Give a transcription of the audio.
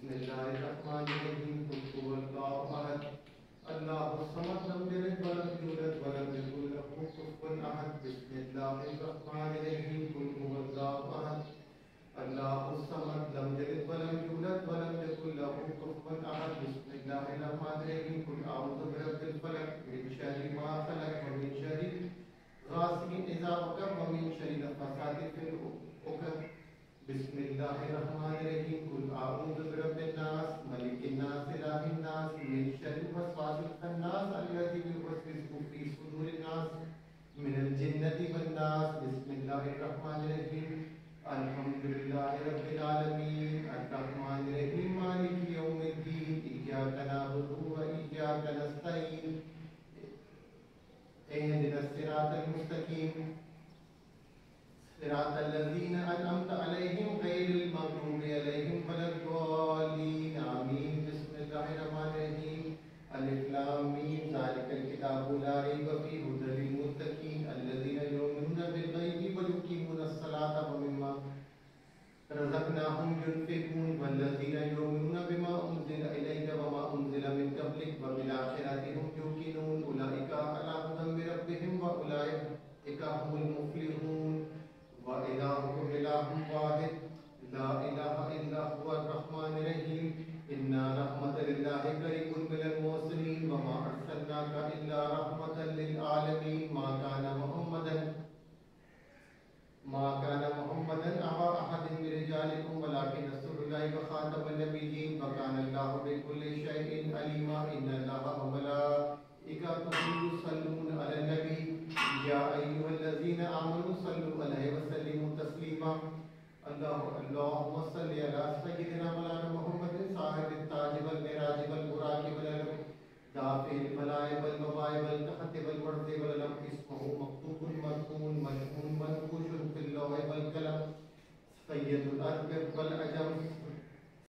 بسم الله الرحمن الرحيم قل هو الله أحد الله الصمد لم يلد ولم يولد ولم يكن له كفوا أحد بسم الله الرحمن الرحيم قل هو الله أحد الله الصمد لم يلد ولم يولد ولم يكن له كفوا أحد بسم الله الرحمن الرحيم قل أعوذ برب الفلق من شر ما خلق ومن شر غاسق إذا وقب ومن شر النفاثات في العقد بسم الله الرحمن الرحيم قل أعوذ برب الناس ملك الناس إله الناس من شر الوسواس الخناس الذي يوسوس في صدور الناس من الجنة والناس بسم الله الرحمن الرحيم الحمد لله رب العالمين الرحمن الرحيم مالك يوم الدين إياك نعبد وإياك نستعين اهدنا الصراط المستقيم صراط الذين أنعمت عليهم غير المغضوب عليهم ولا الضالين آمين بسم الله الرحمن الرحيم ألف لام ميم ذلك الكتاب لا ريب فيه هدى للمتقين الذين يؤمنون بالغيب ويقيمون الصلاة ومما رزقناهم ينفقون والذين يؤمنون بما أنزل إليك وما أنزل من قبلك وبالآخرة هم يوقنون أولئك على هدى من ربهم وأولئك هم المفلحون وإلهكم إله واحد لا إله إلا هو الرحمن الرحيم إن رحمة لله قريب من المحسنين وما أرسلناك إلا رحمة للعالمين ما كان محمدا أبا أحد من رجالكم ولكن رسول الله وخاتم النبيين وكان الله بكل شيء عليما إن الله وملائكته يصلون على النبي يا أيها الذين آمنوا صلوا عليه وسلموا تسليما اللهم صل على سيدنا مولانا محمد صاحب التاج والمعراج والبراق والعلم دافع البلاء والوباء والقحط والبرد والألم اسمه مكتوب مرسوم مشهور منقوش في اللوح والقلم سيد الأرض والعجم